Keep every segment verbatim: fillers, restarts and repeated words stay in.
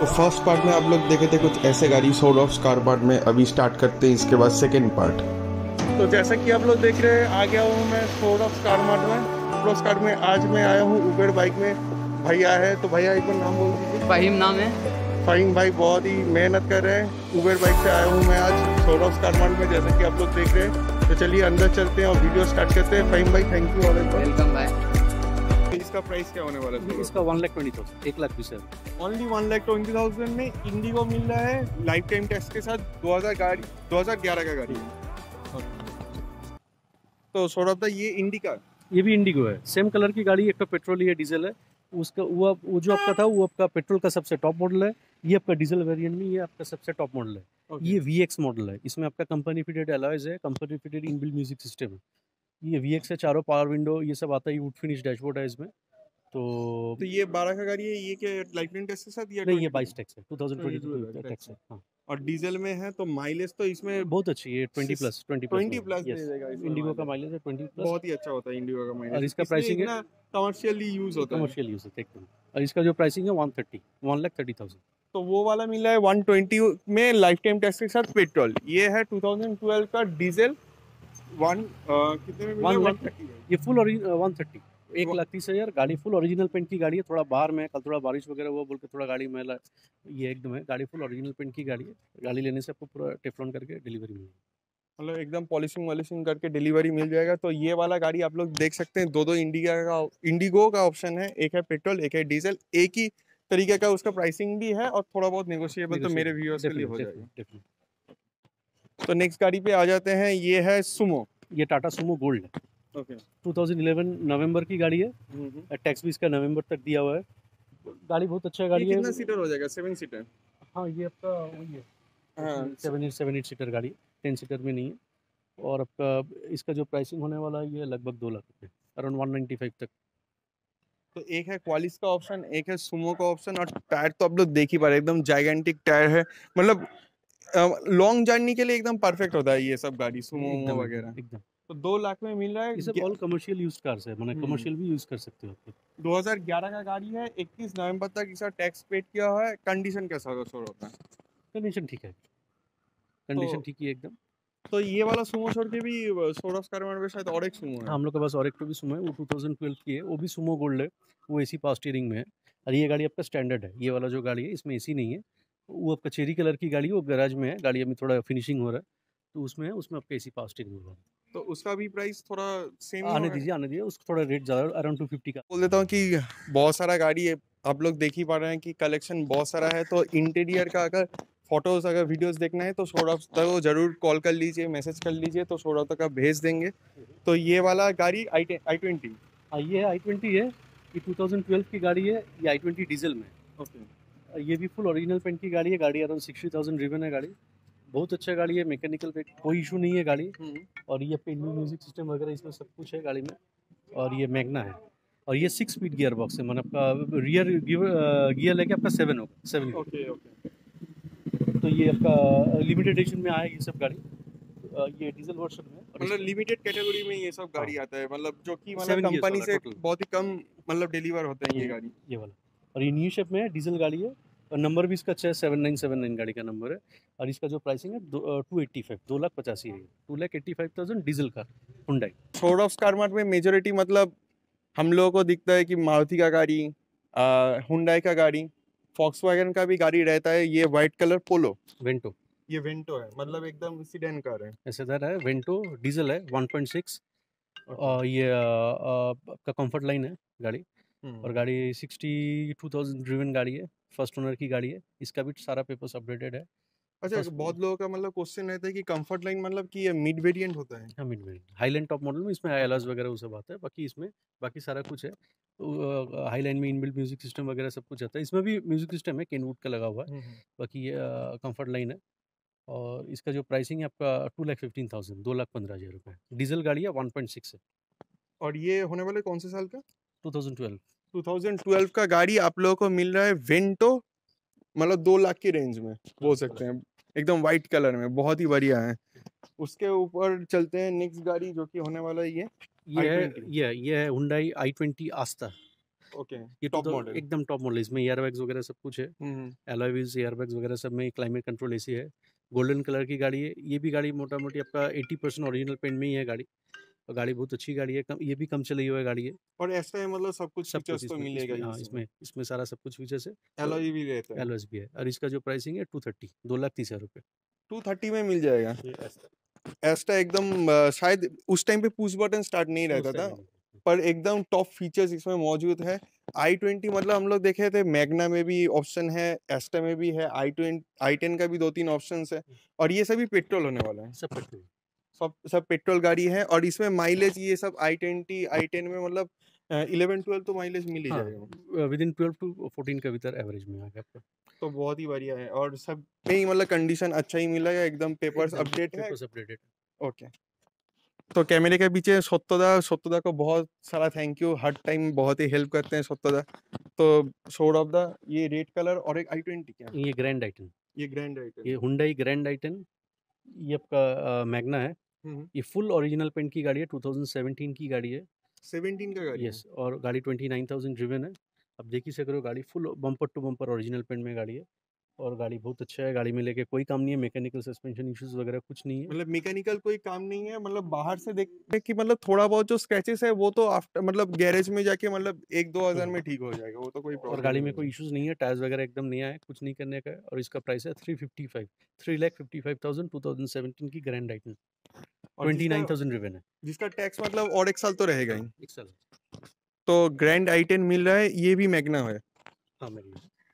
तो first part में आप लोग देखे थे कुछ ऐसे गाड़ी सोल ऑफ कार पार्ट में। अभी स्टार्ट करते हैं इसके बाद सेकंड पार्ट। तो जैसा कि आप लोग देख रहे हैं, आ गया हूँ मैं सोल ऑफ कार मार्ट में। सोल ऑफ कार में आज मैं आया हूँ उबेर बाइक में। भैया है तो भैया एक बार नाम बोल दीजिए। फाहिम नाम है। फाहिम भाई बहुत ही मेहनत कर रहे हैं। उबेर बाइक से आया हूँ मैं आज सोल ऑफ कार मार्ट में, जैसा कि आप लोग देख रहे हैं। तो चलिए अंदर चलते हैं और वीडियो स्टार्ट करते हैं। फाहिम भाई थैंक यू। वेलकम भाई। इसका प्राइस क्या होने वाला है? इसका वन लाख ट्वेंटी थाउजेंड एक लाख बीस हजार only one lakh twenty thousand में इंडिगो मिल रहा है लाइफ टाइम टेस्ट के साथ। दो हज़ार गाड़ी दो हज़ार ग्यारह का गाड़ी है। तो सौरभ दा ये इंडिका, ये भी इंडिगो है। सेम कलर की गाड़ी, एक तो पेट्रोल है डीजल है। उसका वो वो जो आपका था वो आपका पेट्रोल का सबसे टॉप मॉडल है। ये आपका डीजल वेरिएंट में ये आपका सबसे टॉप मॉडल है। okay. ये वी एक्स मॉडल है। इसमें आपका कंपनी फिटेड अलॉयज है, company fitted inbuilt music system है। ये वी एक्स है, चारों पावर विंडो ये सब आता है। वुड फिनिश डैशबोर्ड है इसमें। तो तो ये बारह का गाड़ी है। ये क्या लाइफ टाइम टेस्ट के साथ या नहीं, ये बाईस टैक्स है, two thousand twenty two tax है। हाँ, और डीजल में है तो माइलेज तो इसमें बहुत अच्छी है। Twenty plus twenty twenty plus दे देगा। इंडिगो का माइलेज है ट्वेंटी प्लस, बहुत ही अच्छा होता है इंडिगो का माइलेज। और इसका प्राइसिंग है कमर्शियली यूज होता है। कमर्शियल यूज है एकदम। और इसका जो प्राइसिंग है one thirty one lakh thirty thousand. तो वो वाला मिला है वन ट्वेंटी में लाइफ टाइम टेस्ट के साथ पेट्रोल। ये है टू थाउजेंड ट्वेल्व का डीजल। वन कितने में मिला है? One thirty. ये फुल और वन थर्टी एक लाख तीस हजार। गाड़ी फुल ओरिजिनल पेंट की गाड़ी है। थोड़ा बाहर में कल थोड़ा बारिश वगैरह हुआ बोल के थोड़ा गाड़ी मैला, ये एकदम है। गाड़ी फुल ओरिजिनल पेंट की गाड़ी है। गाड़ी लेने से आपको पूरा टेफ्लॉन करके डिलीवरी मिलेगी, मतलब एकदम पॉलिशिंग वॉलिशिंग करके डिलीवरी मिल जाएगा। तो ये वाला गाड़ी आप लोग देख सकते हैं। दो दो इंडिगा का इंडिगो का ऑप्शन है। एक है पेट्रोल, एक है डीजल। एक ही तरीके का उसका प्राइसिंग भी है और थोड़ा बहुत नेगोशिएबल तो मेरे व्यूअर्स के लिए हो जाएगा। तो नेक्स्ट गाड़ी पे आ जाते हैं। ये है सुमो। ये टाटा सुमो गोल्ड है। Okay, two thousand eleven November की गाड़ी है। टैक्स भी इसका नवंबर तक दिया हुआ है। गाड़ी बहुत अच्छा गाड़ी है। कितना सीटर हो जाएगा? Seven seater. हाँ, ये आपका वही है। हाँ, seven eight seven eight seater गाड़ी, टेन सीटर में नहीं है। और आपका इसका जो प्राइसिंग होने वाला है ये लगभग दो लाख रुपये, अराउंड वन नाइन्टी फाइव तक। तो एक है क्वालिस का ऑप्शन, एक है सुमो का ऑप्शन। और टायर तो आप लोग देख ही पा रहे हैं, एकदम जाइगेंटिक टायर है। मतलब लॉन्ग जर्नी के लिए एकदम परफेक्ट होता है ये सब गाड़ी, सुमो वगैरह एकदम। तो दो लाख में मिल रहा है। ये सब ऑल कमर्शियल यूज कार्स है, मतलब कमर्शियल भी यूज कर सकते हो। दो हज़ार ग्यारह का गाड़ी है। इक्कीस नवंबर तक इसका टैक्स पेड किया हुआ है। कंडीशन कैसा होता है? कंडीशन ठीक है, कंडीशन ठीक है एकदम। तो ये वाला सुमो छोड़ के भी सोल ऑफ कार मार्ट में शायद और एक सुमो है। हम लोग के पास और एक भी सुमो है, वो टू थाउजेंड ट्वेल्व की है। वो भी सुमो गोल्ड है। वो एसी पावर स्टीयरिंग में है। और ये गाड़ी आपका स्टैंडर्ड है। ये वाला जो गाड़ी है इसमें एसी नहीं है। वो आपका चेरी कलर की गाड़ी है। वो गैराज में है। गाड़ी अभी थोड़ा फिनिशिंग हो रहा है तो उसमें है। उसमें आपका एसी पावर स्टीयरिंग होगा। तो उसका भी प्राइस थोड़ा सेम आने दीजिए आने दीजिए उसका थोड़ा रेट ज़्यादा, अराउंड टू फिफ्टी का बोल देता हूँ कि बहुत सारा गाड़ी है। आप लोग देख ही पा रहे हैं कि कलेक्शन बहुत सारा है। तो इंटीरियर का अगर फोटोज अगर वीडियोस देखना है तो सौरभ तक जरूर कॉल कर लीजिए, मैसेज कर लीजिए, तो सौरभ तक आप भेज देंगे। तो ये वाला गाड़ी आई आई ट्वेंटी ये है, आई ट्वेंटी है। ये टू थाउजेंड ट्वेल्व की गाड़ी है। ये आई ट्वेंटी डीजल में। ओके, ये भी फुल ओरिजिनल पेंट की गाड़ी है। गाड़ी अराउंड सिक्सटी थाउजेंड ड्रिवन है। गाड़ी बहुत अच्छा गाड़ी है। मैकेनिकल पे कोई इशू नहीं है गाड़ी। और ये पे म्यूजिक सिस्टम वगैरह इसमें सब कुछ है गाड़ी में। और ये मैग्ना है। और ये सिक्स स्पीड गियर बॉक्स है, मतलब आपका रियर गियर लेके आपका सेवन होगा, सेवन। Okay okay. तो ये आपका लिमिटेड एडिशन में आया ये सब गाड़ी। ये डीजल वर्जन में, मतलब लिमिटेड कैटेगरी में ये सब गाड़ी आता है, मतलब जो कि मतलब कंपनी से बहुत ही कम मतलब डिलीवर होते हैं ये गाड़ी, ये वाला। और ये न्यू शेप में है, डीजल गाड़ी है। और नंबर भी इसका अच्छा है, सेवन नाइन सेवन नाइन गाड़ी का नंबर है। और इसका जो प्राइसिंग है टू एट्टी फाइव दो लाख पचासी है। Two lakh eighty five thousand diesel का Hyundai. Soul of Car Mart में मेजोरिटी मतलब हम लोगों को दिखता है कि मारुति का गाड़ी, हुंडई का गाड़ी, फॉक्सवैगन का भी गाड़ी रहता है। ये वाइट कलर पोलो वेंटो, ये वेंटो है, मतलब एकदम सीडेन कार है। ऐसे दर है वेंटो, डीजल है, वन पॉइंट सिक्स। और ये आपका कंफर्ट लाइन है गाड़ी। और गाड़ी सिक्सटी टू थाउजेंड ड्रिवन गाड़ी है। फर्स्ट ओनर की गाड़ी है। इसका भी सारा पेपर्स अपडेटेड है। अच्छा, बहुत लोगों का मतलब क्वेश्चन रहता है कि कंफर्ट लाइन मतलब कि ये मिड वेरिएंट होता है? हाँ, mid variant. Highline top model में इसमें एलॉयज वगैरह वो सब आता है। बाकी इसमें बाकी सारा कुछ है। हाई लाइन में इनबिल्ट म्यूजिक सिस्टम वगैरह सब कुछ आता है। इसमें भी म्यूजिक सिस्टम है, केनवुड का लगा हुआ है। बाकी ये कंफर्ट लाइन है। और इसका जो प्राइसिंग है आपका टू लाख फिफ्टीन थाउजेंड दो लाख पंद्रह हज़ार रुपये। डीजल गाड़ी है, वन पॉइंट सिक्स है। और ये होने वाले कौन से साल का? Two thousand twelve two thousand twelve का गाड़ी आप लोगों को मिल रहा है वेंटो, मतलब दो लाख की रेंज में बोल सकते हैं। एकदम वाइट कलर में बहुत ही बढ़िया है। उसके ऊपर चलते हैं नेक्स्ट गाड़ी जो कि होने वाला है ये ये है ये ये है Hyundai I twenty Asta. Okay, ये टॉप तो मॉडल। एकदम टॉप मॉडल, इसमें एयरबैग्स वगैरह सब कुछ है, हम्म, एलॉय व्हील्स, एयरबैग्स वगैरह सब में, क्लाइमेट कंट्रोल एसी है, गोल्डन कलर की गाड़ी है। ये भी गाड़ी मोटा मोटी आपका एट्टी परसेंट ओरिजिनल पेंट में ही है गाड़ी, और गाड़ी बहुत अच्छी गाड़ी है, कम, ये भी कम चली हुई है गाड़ी है। और ऐसा मतलब सब कुछ सब कुछ फीचर्स तो इसमें मिलेगा इसमें ही हाँ इसमें। इसमें इसमें सारा सब कुछ फीचर्स है, एलॉय भी रहता है। एलॉयस भी है, और इसका जो प्राइसिंग है टू थर्टी दो लाख तीस हज़ार रुपये। टू थर्टी में मिल जाएगा। ये ऐसा एस्टा एकदम अ, शायद उस टाइम पे पुश बटन स्टार्ट नहीं रहता उस था, टाइम में पर एकदम टॉप फीचर्स इसमें मौजूद है। आई ट्वेंटी मतलब हम लोग देखे थे, मैग्ना में भी ऑप्शन है, एस्टा में भी है, आई ट्वेंटी आई टेन का भी दो तीन ऑप्शंस है, और ये सभी पेट्रोल होने वाला है। सब पेट्रोल, सब सब पेट्रोल गाड़ी है, और इसमें माइलेज ये सब आई ट्वेंटी आई टेन में मतलब इलेवन ट्वेल्व तो माइलेज मिल ही जाएगा। हाँ within twelve to fourteen के भीतर एवरेज में आ गया आपका। तो बहुत ही बढ़िया है, और सब में ही मतलब कंडीशन अच्छा ही मिलेगा, एकदम पेपर्स अपडेट है। Papers updated. ओके, तो कैमरे के पीछे सत्यदा सत्यदा को बहुत सारा थैंक यू, हर टाइम बहुत ही हेल्प करते हैं सत्यदा। तो शोड ऑफ द ये रेड कलर और एक आई ट्वेंटी क्या ये ग्रैंड आइटन, ये ग्रैंड आइटन। ये हुंडई ग्रैंड आइटन, ये आपका मैग्ना है। हम्म, ये फुल ओरिजिनल पेंट की गाड़ी है, टू थाउजेंड सेवेंटीन की गाड़ी है। सेवनटीन का गाड़ी यस, और गाड़ी ट्वेंटी नाइन थाउजेंड ड्रिवन है। अब देखिए से करो, गाड़ी full bumper to bumper original paint में गाड़ी है, और गाड़ी बहुत अच्छा है। गाड़ी में लेके कोई काम नहीं है, मैकेनिकल सस्पेंशन इश्यूज वगैरह कुछ नहीं है। मतलब मैकेनिकल कोई काम नहीं है, मतलब बाहर से देखते कि मतलब थोड़ा बहुत जो स्क्रैचेस है वो तो आफ्टर मतलब गैरेज में जाके मतलब एक दो हजार में ठीक हो जाएगा, वो तो कोई और प्रॉब्लम गाड़ी में नहीं कोई है। इश्यूज नहीं है, टायर्स वगैरह एकदम नया है, कुछ नहीं करने का है। और इसका प्राइस है three fifty five three lakh fifty five thousand two thousand seventeen की ग्रैंड आइटन, और ट्वेंटी नाइन जिसका थाउजेंड ड्रिवन है। जिसका टैक्स मतलब और एक साल तो रहेगा ही। एक साल। तो ग्रैंड आई टेन मिल रहा है, ये भी मैग्ना है, हाँ मेरी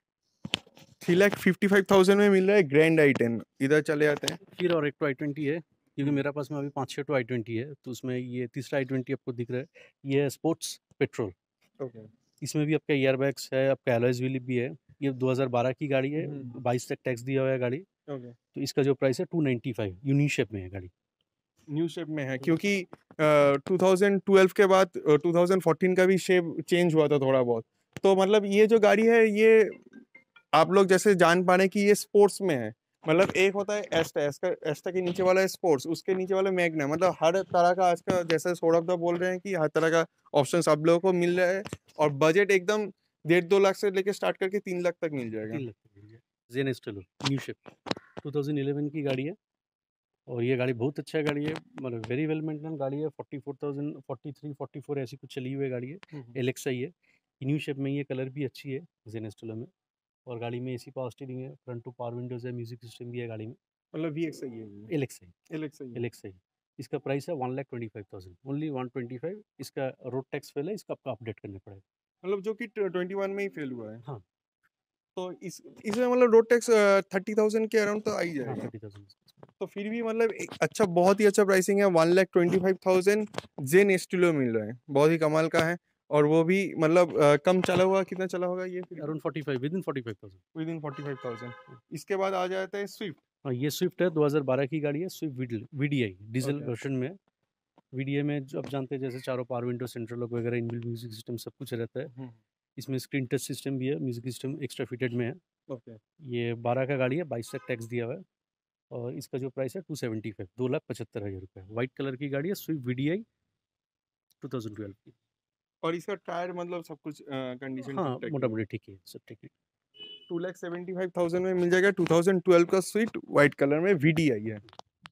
three lakh fifty five thousand में मिल रहा है ग्रैंड आई टेन। इधर चले जाते हैं। फिर और एक तो आई ट्वेंटी है, क्योंकि हम्म। मेरे पास में अभी पाँच छः तो आई ट्वेंटी है, तो उसमें ये तीसरा आई ट्वेंटी आपको दिख रहा है, ये है स्पोर्ट्स पेट्रोल। ओके, इसमें भी आपका एयरबैग्स है, आपका एलॉयज व्हील भी है। ये दो हज़ार बारह की गाड़ी है, हम्म। बाईस तक टैक्स दिया हुआ है गाड़ी। ओके, तो इसका जो प्राइस है टू नाइन्टी फाइव यूनी शेप में है गाड़ी। न्यू शेप में है, क्योंकि टू थाउजेंड ट्वेल्व के बाद टू थाउजेंड फोर्टीन का भी शेप चेंज हुआ था थोड़ा बहुत। तो मतलब ये जो गाड़ी है, ये आप लोग जैसे जान पा रहे हैं कि ये स्पोर्ट्स में है। मतलब एक होता है एस्टा, एस्टा एस्टा के नीचे वाला है स्पोर्ट्स, उसके नीचे वाला मैग्ना, मतलब हर तरह का आज का जैसे सौरभ दा बोल रहे हैं कि हर तरह का ऑप्शन आप लोगों को मिल रहा है, और बजट एकदम डेढ़ दो लाख से लेके स्टार्ट करके तीन लाख तक मिल जाएगा। तीन लाख तक मिल जाए। Zen Estilo new shape two thousand eleven की गाड़ी है, और ये गाड़ी बहुत अच्छा गाड़ी है, मतलब वेरी वेल मेंटेन गाड़ी है। Forty four thousand forty three forty four ऐसी कुछ चली हुई है गाड़ी है, हम्म। एलेक्सा ही है। न्यू शेप में ये कलर भी अच्छी है जेन एस्टेलो में, और गाड़ी में एसी पावर स्टीयरिंग है, फ्रंट टू पावर विंडोज है, म्यूजिक सिस्टम भी है गाड़ी में। मतलब वी एक्स आई है ये, एलेक्सा ही एलेक्सा ही है। एलेक्सा ही इसका प्राइस है one lakh twenty five thousand only one twenty five. इसका रोड टैक्स फेल है, इसका आपको अपडेट करना पड़ेगा। मतलब जो कि ट्वेंटी वन में ही फेल हुआ है। हाँ। तो इस इसमें मतलब रोड टैक्स थर्टी थाउजेंड के अराउंड तो आ ही हाँ जाएगा। थर्टी थाउजेंड तो फिर भी मतलब एक अच्छा, बहुत ही अच्छा प्राइसिंग है। One lakh twenty five thousand Zen Estilo मिल रहा है, बहुत ही कमाल का है। और वो भी मतलब अ, कम चला हुआ, कितना चला होगा ये? Around forty five within forty five thousand within forty five thousand. इसके बाद आ जाता है स्विफ्ट। हाँ ये स्विफ्ट है, दो हज़ार बारह की गाड़ी है, Swift VDI diesel Okay. Version में। वीडीआई में जो आप जानते हैं, जैसे चारों पावर विंडो, सेंट्रल लॉक वगैरह, इनबिल्ट म्यूजिक सिस्टम सब कुछ रहता है। इसमें स्क्रीन टच सिस्टम भी है, म्यूजिक सिस्टम एक्स्ट्रा फिटेड में है। ओके, ये बारह का गाड़ी है, बाईस तक टैक्स दिया हुआ है, और इसका जो प्राइस है टू सेवेंटी फाइव दो लाख पचहत्तर हज़ार रुपये। वाइट कलर की गाड़ी है, Swift VDI two thousand twelve की। और इसका टायर मतलब सब कुछ कंडीशन हाँ ठीक ठाक मोटा मोटी ठीक है, सब ठीक है। Two lakh seventy five thousand में मिल जाएगा। टू थाउजेंड ट्वेल्व का स्विफ्ट व्हाइट कलर में वी डी आई है।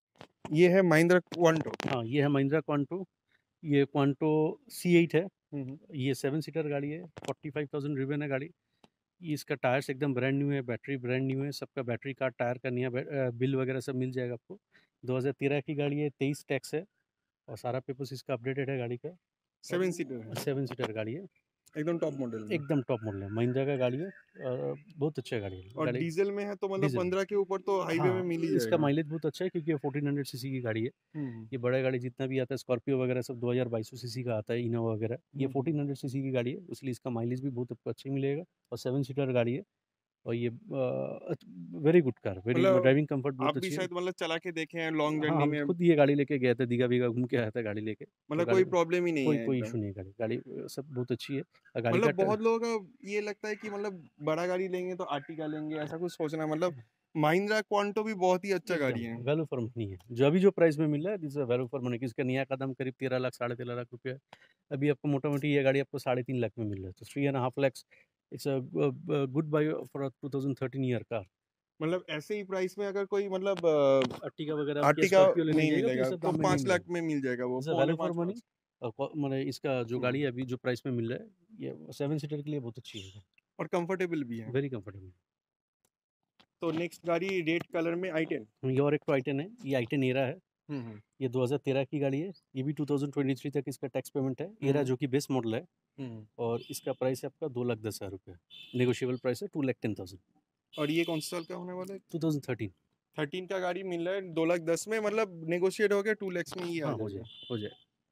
ये है महिंद्रा क्वांटो। हाँ ये है महिंद्रा क्वांटो, ये क्वांटो सी एट है। ये सेवन सीटर गाड़ी है, फोर्टी फाइव थाउजेंड रिवन है गाड़ी। ये इसका टायर्स एकदम ब्रांड न्यू है, बैटरी ब्रांड न्यू है, सबका बैटरी का टायर का नया बै- बिल वगैरह सब मिल जाएगा आपको। दो हज़ार तेरह की गाड़ी है, तेईस टैक्स है, और सारा पेपर्स इसका अपडेटेड है गाड़ी का। सेवन सीटर है, सेवन सीटर गाड़ी है, एकदम टॉप मॉडल में। एकदम टॉप मॉडल है, महिंद्रा का गाड़ी है, और बहुत अच्छा गाड़ी है। और गाड़ी डीजल में है तो मतलब डीजल। पंद्रह के ऊपर तो हाईवे हाँ, में मिल ही इसका जाएगा। माइलेज बहुत अच्छा है, क्योंकि ये फोर्टीन हंड्रेड सीसी की गाड़ी है। हम्म, ये बड़ा गाड़ी जितना भी आता है, स्कॉर्पियो वगैरह सब दो हज़ार बाईस सीसी का आता है, इनोवा वगैरह, ये हम्म। फोर्टीन हंड्रेड सीसी की गाड़ी है, इसलिए इसका माइलेज भी बहुत आपको अच्छा मिलेगा। और सेवन सीटर गाड़ी है, और ये वेरी गुड कार, वेरी मतलब ड्राइविंग कंफर्ट बहुत आप भी अच्छी है। शायद मतलब चला के देखे हैं लॉन्ग हाँ जर्नी हम में, खुद ये गाड़ी लेके गए थे, दीघा बीघा घूम के आया था गाड़ी लेके। तो मतलब गाड़ी कोई प्रॉब्लम ही नहीं कोई है कोई एकदम। इशू नहीं है, गाड़ी गाड़ी अ, सब बहुत अच्छी है। और गाड़ी मतलब का ट- बहुत लोगों का ये लगता है कि मतलब बड़ा गाड़ी लेंगे तो आर्टिका लेंगे, ऐसा कुछ सोचना, मतलब महिंद्रा क्वांटो भी बहुत ही अच्छा गाड़ी है। वैल्यू फॉर मनी है, जो अभी जो प्राइस में मिल रहा है दिस वैल्यू फॉर मनी। इसका नया कदम करीब तेरह लाख साढ़े तेरह लाख रुपया है। अभी आपको मोटा मोटी ये गाड़ी आपको साढ़े तीन लाख में मिल रहा है, तो three and half lakhs it's a good buy for two thousand thirteen year car. मतलब ऐसे ही प्राइस में अगर कोई मतलब अ, अर्टिगा वगैरह आर्टिका स्कॉर्पियो लेने नहीं जाएगा तो ये मिलेगा सब तो दाम में पाँच नहीं लाख मिलेगा। में मिल जाएगा वो इट्स अ पौने वैल्यू फॉर पाँच मनी। पाँच मैंने इसका जो गाड़ी हम्म, है अभी जो प्राइस में मिल रहा है ये सेवन सीटर के लिए बहुत अच्छी है, और कंफर्टेबल भी है। Very comfortable. तो नेक्स्ट गाड़ी रेड कलर में आई टेन। ये और एक तो आई टेन है, ये आई टेन एरा है। हम्म हम्म ये दो हज़ार तेरह की गाड़ी है, ये भी टू थाउजेंड ट्वेंटी थ्री तक इसका टैक्स पेमेंट है। एरा हम्म जो कि बेस मॉडल है हम्म। और इसका प्राइस है आपका दो लाख दस हज़ार रुपये। नेगोशिएबल प्राइस है टू लाख टेन थाउजेंड। और ये कौन सा साल का होने वाला है? Two thousand thirteen. थर्टीन का गाड़ी मिल रहा है दो लाख दस में, मतलब नेगोशिएट हो गया टू लैक्स में ये आ हाँ हो जाएगा। जाए हो जाए।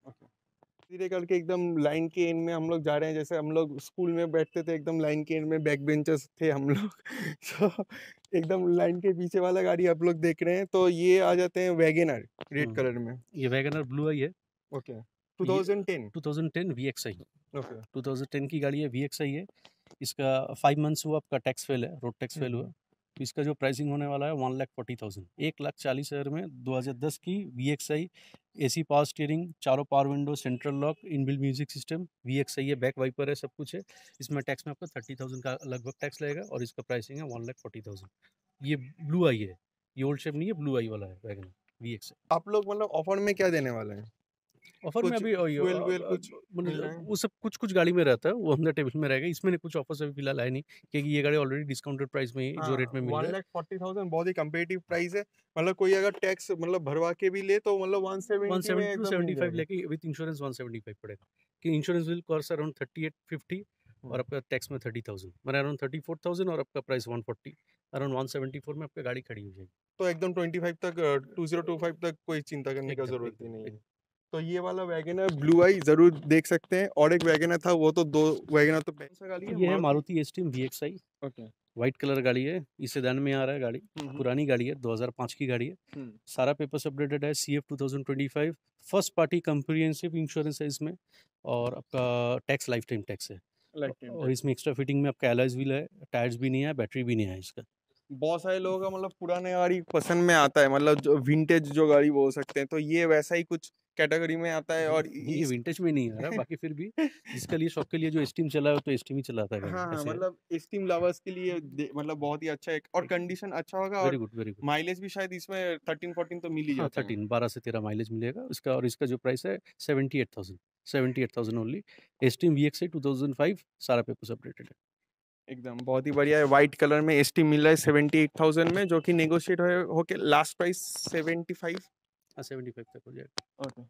धीरे करके एकदम लाइन के एंड में हम लोग जा रहे हैं, जैसे हम लोग स्कूल में बैठते थे एकदम लाइन के एंड में, बैक बेंचर्स थे हम लोग तो एकदम लाइन के पीछे वाला गाड़ी आप लोग देख रहे हैं, तो ये आ जाते हैं वैगनर रेड हम्म। कलर में। ये वैगनर ब्लू आई है, okay two thousand ten. Two thousand ten V X I. Okay two thousand ten की गाड़ी है, वी एक्स आई है। इसका फाइव मंथ्स हुआ आपका टैक्स फेल है, रोड टैक्स फेल हुआ। तो इसका जो प्राइसिंग होने वाला है वन लाख फोर्टी थाउजेंड, एक लाख चालीस हज़ार में दो हज़ार दस की V X I. A C power steering, चारों power window, central lock, inbuilt music system, V X I है, बैक वाइपर है, सब कुछ है। इसमें टैक्स में आपका थर्टी थाउजेंड का लगभग टैक्स लगेगा और इसका प्राइसिंग है वन लाख फोर्टी थाउजेंड। ये ब्लू आई है, ये ओल्ड शेप नहीं है, ब्लू आई वाला है वैगन वी एक्स। आप लोग मतलब ऑफर में क्या देने वाले हैं? ऑफर में कुछ अभी और ये- fuel अ- व्यूल अ- कुछ मिल रहा है? मतलब वो सब कुछ कुछ गाड़ी में रहता है, वो ऑन द टेबल में रहेगा। इसमें नहीं कुछ ऑफर्स अभी फिलहाल आए नहीं, क्योंकि ये गाड़ी ऑलरेडी डिस्काउंटेड प्राइस में ही जो रेट में मिल वन रहा है। लाख फोर्टी थाउजेंड बहुत ही कंपेटिटिव प्राइस है। मतलब कोई अगर टैक्स मतलब भरवा के भी ले तो मतलब वन वन सेवेंटी में सेवेंटी टू एकदम सेवेंटी मिल फाइव जाएगा। लेके with insurance one seventy five पड़ेगा, कि insurance will cost around thirty eight fifty और आपका टैक्स में थर्टी थाउजेंड मतलब अराउंड थर्टी फोर थाउजेंड और आपका price one forty, around one seventy four में आपका गाड़ी खड़ी हो जाएगी। तो एकदम ट्वेंटी फाइव तक टू जीरो टू फाइव तक कोई चिंता करने का एकदम जरूरत ही एकदम नहीं है। एकदम। तो ये वाला वैगनर ब्लू आई जरूर देख सकते हैं, और एक वैगनर था वो तो दो वैगनर तो कौन सा गाड़ी है? ये है Maruti Esteem V X I, okay white colour गाड़ी है, इस सेडान में आ रहा है गाड़ी। पुरानी गाड़ी है, दो हज़ार पाँच की गाड़ी है। सारा पेपर्स अपडेटेड है, C F two thousand twenty five, first party comprehensive insurance है इसमें, और आपका टैक्स लाइफ टाइम टैक्स है। और इसमें एक्स्ट्रा फिटिंग में आपका एलॉयज व्हील है, टायर्स भी नहीं है, बैटरी भी नहीं है इसका। बहुत सारे लोगों का मतलब पुराने गाड़ी पसंद में आता है, मतलब जो विंटेज जो गाड़ी बोल सकते हैं, तो ये वैसा ही कुछ कैटेगरी में आता है। और नहीं, ये इस- विंटेज में नहीं आ रहा, बाकी फिर भी जिसका लिए शौक के लिए जो स्टीम चला है तो स्टीम ही चलाता है गाड़ी, हाँ हाँ, ऐसे है। मतलब स्टीम लवर्स के लिए दे- मतलब बहुत ही अच्छा है, और कंडीशन अच्छा होगा, वेरी और गुड वेरी गुड। माइलेज भी शायद इसमें थर्टीन फोर्टीन तो मिल ही हाँ जाता है। थर्टीन बारह से तेरह माइलेज मिलेगा इसका, और इसका जो प्राइस है seventy eight thousand seventy eight thousand only. Esteem V X I two thousand five, सारा पेपर्स अपडेटेड है। एकदम बहुत ही बढ़िया है, व्हाइट कलर में एस टी मिल रहा है सेवेंटी एट थाउजेंड में, जो कि नेगोशिएट हो होके लास्ट प्राइस सेवेंटी फाइव। हाँ सेवेंटी फाइव तक हो जाएगा। ओके,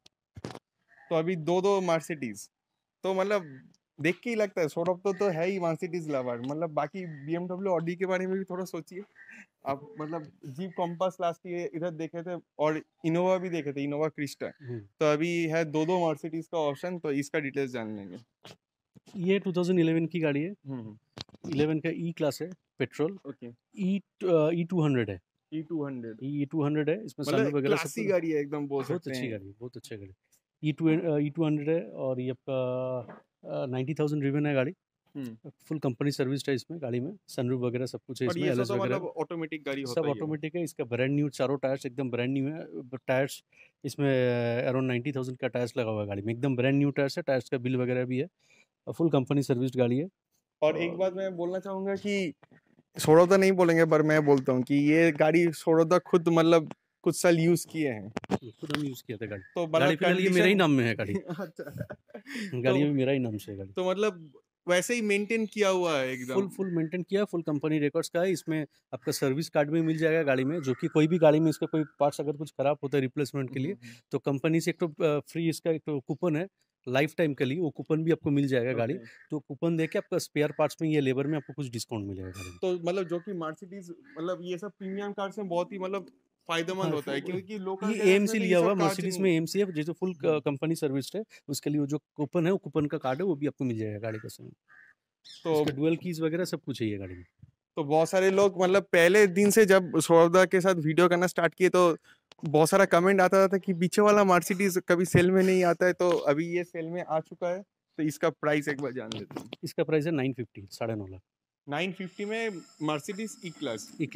तो अभी दो दो मर्सिडीज, तो मतलब देख के ही लगता है सॉर्ट ऑफ तो, तो है ही मर्सिडीज लवर। मतलब बाकी बीएमडब्ल्यू ऑडी के बारे में भी थोड़ा सोचिए आप। मतलब जीप कॉम्पास लास्ट ईयर इधर देखे थे, और इनोवा भी देखे थे, इनोवा क्रिस्टा। हम्म। तो अभी है दो दो मर्सिडीज का ऑप्शन, तो इसका डिटेल्स जान लेंगे। ये टू थाउजेंड इलेवन की गाड़ी है, हम्म इलेवन का ई क्लास है, पेट्रोल। Okay, E E two hundred है, E two hundred E two hundred है, इसमें sunroof मतलब वगैरह सब क्लासी कुछ- गाड़ी है एकदम, बोल बहुत सकते अच्छी हैं। गाड़ी है, बहुत अच्छा गाड़ी। E two E two hundred है, और ये आपका नाइन्टी थाउजेंड रिवन है गाड़ी। हम्म। फुल कंपनी सर्विस है इसमें गाड़ी में, सनरूफ वगैरह सब कुछ है और इसमें, ये सब एलएस तो वगैरह मतलब ऑटोमेटिक गाड़ी होता सब ही है। ऑटोमेटिक है। इसका ब्रांड न्यू चारों टायर्स एकदम ब्रांड न्यू है। टायर्स इसमें अराउंड नाइन्टी थाउजेंड का टायर्स लगा हुआ है गाड़ी में, एकदम ब्रांड न्यू टायर्स है, टायर्स का बिल वगैरह भी है, और फुल कंपनी सर्विस्ड गाड़ी है। और एक बात मैं बोलना चाहूंगा कि सोडोदा नहीं बोलेंगे, पर मैं बोलता हूँ कि ये गाड़ी सोडोदा खुद मतलब कुछ साल यूज किए हैं, खुद हम यूज़ किया था गाड़ी। तो मतलब गाड़ी फिलहाल ये मेरा ही condition- नाम में है गाड़ी, अच्छा गाड़ी तो, अभी मेरा ही नाम से है गाड़ी। तो मतलब वैसे ही मेंटेन किया हुआ है एकदम। फुल फुल मेंटेन किया, फुल कंपनी रिकॉर्ड्स का है। इसमें आपका सर्विस कार्ड भी मिल जाएगा गाड़ी में, जो कि कोई भी गाड़ी में इसका कोई पार्ट्स अगर कुछ खराब होता है रिप्लेसमेंट के लिए, तो कंपनी से एक तो फ्री इसका एक तो कूपन है लाइफ टाइम के लिए, वो कूपन भी आपको मिल जाएगा गाड़ी। तो कूपन देके आपका स्पेयर पार्ट्स में या लेबर में आपको कुछ डिस्काउंट मिलेगा गाड़ी में। तो मतलब जो कि मर्सिडीज मतलब ये सब प्रीमियम कार से बहुत ही मतलब फायदेमंद हाँ, होता है, वो- क्योंकि लोकल ये एएमसी लिया हुआ मर्सिडीज में, एएमसी है जो फुल कंपनी सर्विस है, उसके लिए वो जो कूपन है, वो कूपन का कार्ड है, वो भी आपको मिल जाएगा गाड़ी का समय। तो तो डुअल कीज वगैरह सब कुछ है ये गाड़ी में। तो बहुत सारे लोग मतलब पहले दिन से जब सोडोदा के साथ वीडियो करना स्टार्ट किए, तो बहुत सारा कमेंट आता था कि पीछे वाला मर्सिडीज कभी सेल में नहीं आता है, तो अभी ये सेल में आ चुका है। तो इसका प्राइस एक बार जान लेते हैं। इसका प्राइस है नाइन फिफ्टी, साढ़े नौ लाख। नाइन फिफ्टी में Mercedes E class E class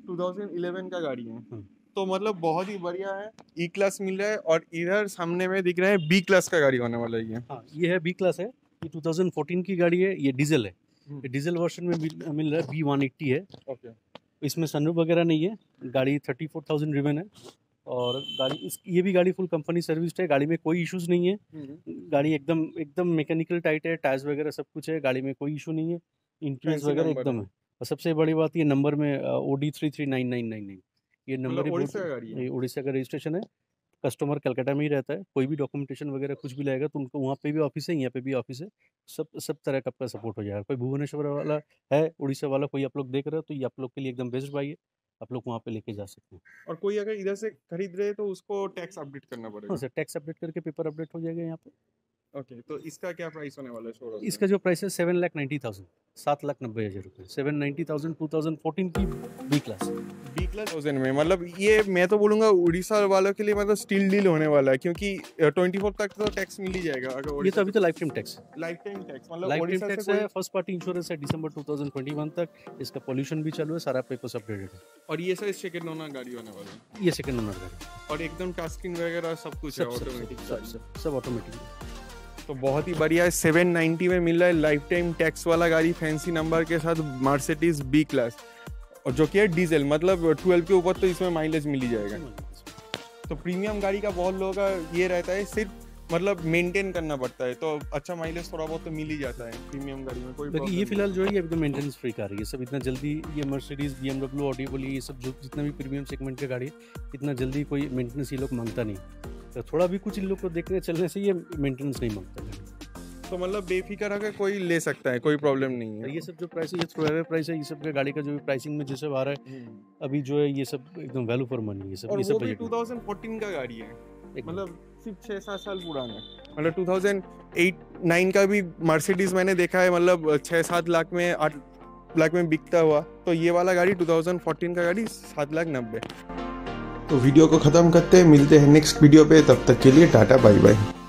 दो हज़ार ग्यारह का गाड़ी है, हम्म। तो मतलब बहुत ही बढ़िया है। ई क्लास मिल रहा है और इधर सामने में दिख रहा है बी क्लास का गाड़ी होने वाला है ये। हाँ, ये है बी क्लास है, ये दो हज़ार चौदह की गाड़ी है, ये डीजल है। ये डीजल वर्जन में मिल, मिल रहा है बी वन एट्टी है। ओके, इसमें सनरूफ वगैरह नहीं है, गाड़ी चौंतीस हज़ार रिवन है और गाड़ी इस ये भी गाड़ी फुल कंपनी सर्विस्ड है, गाड़ी में कोई इश्यूज नहीं है, गाड़ी एकदम एकदम मैकेनिकल टाइट है, टायर्स वगैरह सब कुछ है, गाड़ी में कोई इशू नहीं है, इंटीरियर Fancy वगैरह number एकदम है। है। और सबसे बड़ी बात ये नंबर में O D three three nine nine nine nine ये नंबर मतलब ही उड़ीसा बहुत- का गाड़ी है। ये उड़ीसा का रजिस्ट्रेशन है। कस्टमर कलकत्ता में ही रहता है, कोई भी डॉक्यूमेंटेशन वगैरह कुछ भी लाएगा तो उनको वहाँ पे भी ऑफिस है, यहाँ पे भी ऑफिस है, सब सब तरह का आपका सपोर्ट हो जाएगा। कोई भुवनेश्वर वाला है, उड़ीसा वाला कोई आप लोग देख रहे हो तो ये आप लोग के लिए एकदम बेस्ट बाई है, आप लोग वहाँ पे लेके जा सकते हैं। और कोई अगर इधर से खरीद रहे तो उसको टैक्स अपडेट करना हाँ पड़ेगा। सर, टैक्स अपडेट करके पेपर अपडेट हो जाएगा यहाँ पे। ओके, तो इसका क्या प्राइस होने वाला है शोरूम में? इसका जो प्राइस है सेवन लाख नाइन्टी थाउजेंड सात लाख नब्बे हज़ार रुपये seven ninety thousand two thousand fourteen की B class. B class thousand में, मतलब ये मैं तो बोलूंगा उड़ीसा वालों के लिए मतलब स्टील डील होने वाला है, क्योंकि चौबीस तक तो टैक्स मिल ही जाएगा। अगर ये तो अभी तो life time tax life time tax, मतलब लाइफ टाइम उड़ीसा टैक्स से है, कोई, फर्स्ट पार्टी इंश्योरेंस है दिसंबर टू थाउजेंड ट्वेंटी वन तक, इसका पोल्यूशन भी चालू है, सारा पेपर्स अपडेटेड है। और ये सर सेकंड ओनर गाड़ी होने वाला है ये सेकंड ओनर गाड़ी, और एकदम टस्किन वगैरह सब कुछ है सब सब ऑटोमेटिक। सब सब सब ऑटोमेटिक। तो बहुत ही बढ़िया है। सेवन नाइन्टी में मिल रहा है लाइफ टाइम टैक्स वाला गाड़ी, फैंसी नंबर के साथ, मर्सिडीज बी क्लास, और जो कि है डीजल, मतलब ट्वेल्व के ऊपर तो इसमें माइलेज मिल ही जाएगा। तो प्रीमियम गाड़ी का बहुत लोगों का ये रहता है, सिर्फ मतलब मेंटेन करना पड़ता है, तो अच्छा माइलेज थोड़ा बहुत तो मिल ही जाता है प्रीमियम गाड़ी में, कोई बाकी problem ये नहीं। फिलहाल जो है ये एकदम मेंटेनेंस फ्री कार है, ये सब इतना जल्दी, ये Mercedes B M W Audi बोली, ये सब जो जितना भी प्रीमियम सेगमेंट का गाड़ी है, इतना जल्दी कोई मेंटेनेंस ये लोग मांगता नहीं, तो थोड़ा भी कुछ इन लोग को देखने चलने से ये मेंटेनेंस नहीं मांगता है। तो मतलब बेफिक्र होकर कोई ले सकता है, कोई प्रॉब्लम नहीं और है। ये सब जो प्राइस है ये थ्रो अवे प्राइस है, ये सब का गाड़ी का जो भी प्राइसिंग में जैसे आ रहा है अभी जो है ये सब एकदम वैल्यू फॉर मनी, ये सब और ये वो सब भी बजट में। टू थाउजेंड फोर्टीन का गाड़ी है, एकदम। मतलब सिर्फ छः सात साल पुराना है। मतलब टू थाउजेंड एट नाइन का भी मर्सिडीज मैंने देखा है, मतलब छः सात लाख में आठ लाख में बिकता हुआ, तो ये वाला गाड़ी टू थाउजेंड फोर्टीन का गाड़ी सात लाख नब्बे। तो वीडियो को ख़त्म करते हैं, मिलते हैं नेक्स्ट वीडियो पे, तब तक के लिए टाटा बाय बाय।